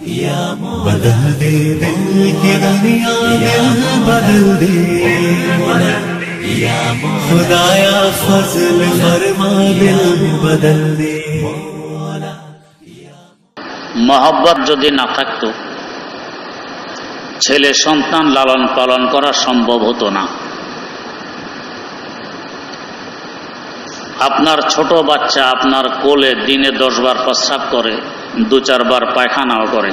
बदल दे दिल की दुनिया दिल बदल दे खुदाया फजल फरमा दिल बदल दे। মহব্বত যদি না থাকতো ছেলে সন্তান লালন পালন করা সম্ভব হতো না। আপনার ছোট বাচ্চা আপনার কোলে দিনে 10 বার প্রস্রাব করে, 2-4 বার পায়খানাও করে।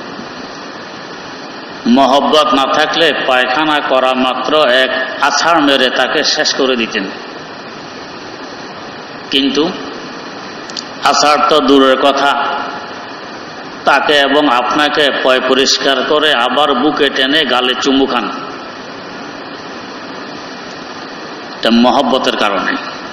মহব্বত না থাকলে পায়খানা করা মাত্র এক আছাড় মেরে তাকে শেষ করে দিতেন। কিন্তু আছাড় তো দূরের কথা, তাকে এবং আপনাকে পয় পরিষ্কার করে আবার বুকে টেনে গালে চুমু খান। এটা মহব্বতের কারণে।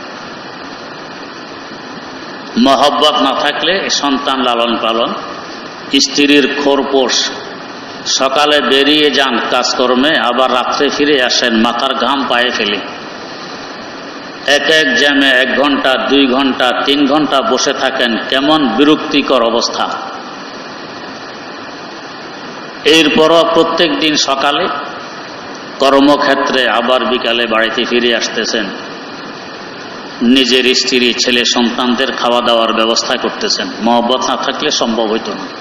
মহব্বত না থাকলে সন্তান লালন পালন, স্ত্রীর খোরপোশ, সকালে বেরিয়ে যান কাজকর্মে, আবার রাত্রে ফিরে আসেন মাথার ঘাম পায়ে ফেলে, এক এক জ্যামে 1 ঘন্টা 2 ঘন্টা 3 ঘন্টা বসে থাকেন, কেমন বিরক্তিকর অবস্থা। এরপরও প্রত্যেক দিন সকালে কর্মক্ষেত্রে, আবার বিকালে বাড়িতে ফিরে আসতেছেন, নিজের স্ত্রী ছেলে সন্তানদের খাওয়া দাওয়ার ব্যবস্থা করতেছেন। মহব্বত না থাকলে সম্ভব হইত না।